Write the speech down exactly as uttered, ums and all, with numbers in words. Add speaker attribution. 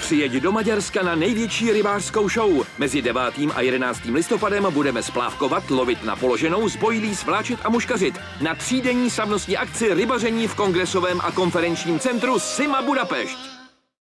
Speaker 1: Přijeď do Maďarska na největší rybářskou show. Mezi devátým a jedenáctým listopadem budeme splávkovat, lovit na položenou, zbojilí, svláčet a muškařit. Na třídenní slavnostní akci rybaření v kongresovém a konferenčním centru Sima Budapešť.